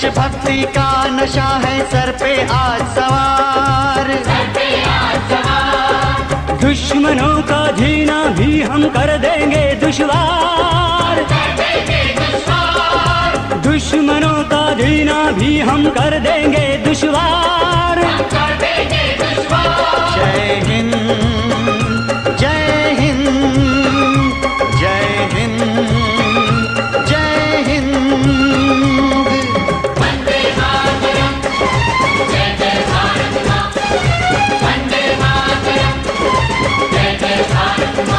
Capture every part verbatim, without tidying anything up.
भक्ति का नशा है सर पे आज सवार, सर पे आज सवार। दुश्मनों का जीना भी हम कर देंगे दुश्वार, कर देंगे दुश्वार। दुश्मनों का जीना भी हम कर देंगे दुश्वार, कर देंगे दुश्वार। जय हिंद जय हिंद जय हिंद जय हिंद। वंदे मातरम, जय जय भारत माँ। वंदे मातरम, जय जय भारत माँ।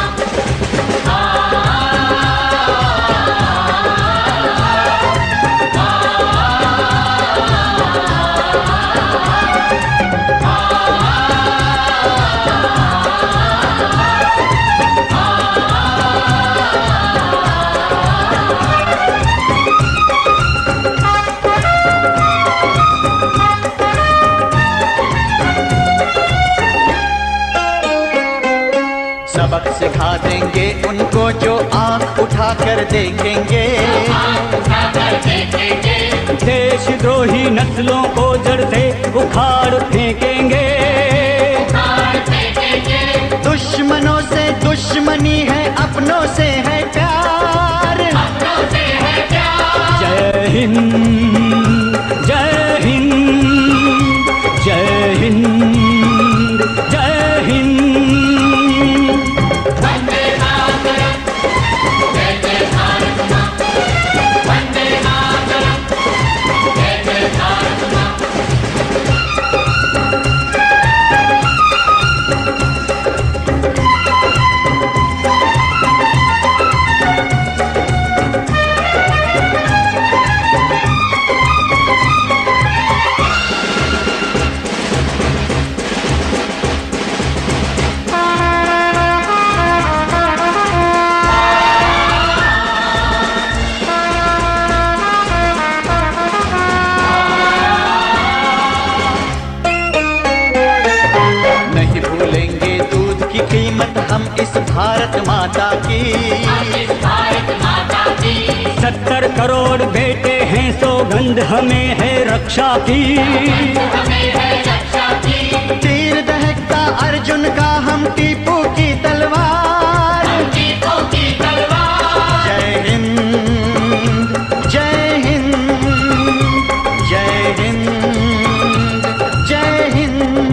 सबक सिखा देंगे उनको जो आंख उठा कर देखेंगे, देशद्रोही नस्लों को जड़ से उखाड़ फेंकेंगे, दुश्मनों से दुश्मनी है अपनों से है प्यार, अपनों से है प्यार। जय हिंद जय हिंद जय हिंद जय हिंद। वंदे मातरम, जय जय भारत माँ। वंदे मातरम, जय जय भारत माँ। नहीं भूलेंगे दूध की कीमत हम इस भारत माता की, इस भारत माता की। सत्तर करोड़ बेटे हैं सौगंध हमें है रक्षा की, हमें है रक्षा की। तीर दहकता अर्जुन का हम टीपू की तलवार, टीपों की तलवार। जय हिंद जय हिंद जय हिंद जय हिंद।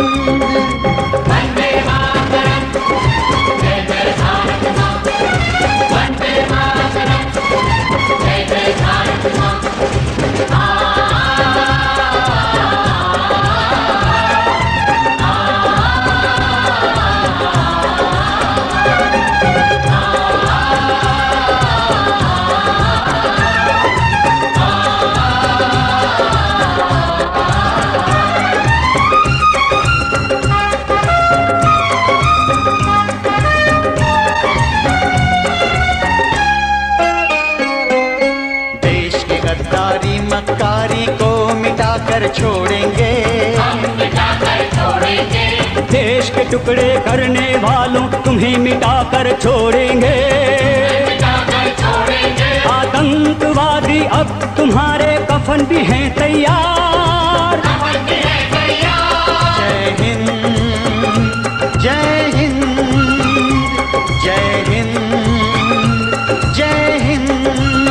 वंदे मातरम, जय जय भारत माँ। वंदे मातरम, जय जय भारत माँ। देश की गद्दारी मक्कारी को मिटाकर छोड़ेंगे, मिटाकर छोड़ेंगे। देश के टुकड़े करने वालों तुम्हें मिटाकर छोड़ेंगे, मिटाकर छोड़ेंगे। आतंकवादी अब तुम्हारे कफन भी हैं तैयार, वंदे है तैयार। जय हिंद जय हिंद जय हिंद जय हिंद।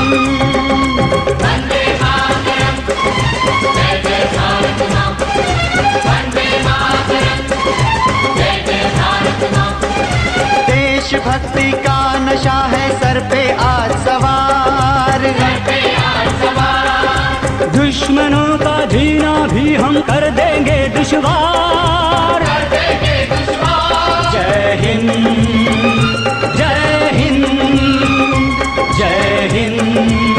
वंदे मातरम, जय जय भारत माँ। वंदे मातरम, जय जय भारत माँ। देश भक्ति का नशा है सर पे आज सवार, सर पे आज सवार। दुश्मनों का जीना भी हम कर देंगे दुश्वार, कर देंगे दुश्वार। जय हिंद जय हिंद जय हिंद।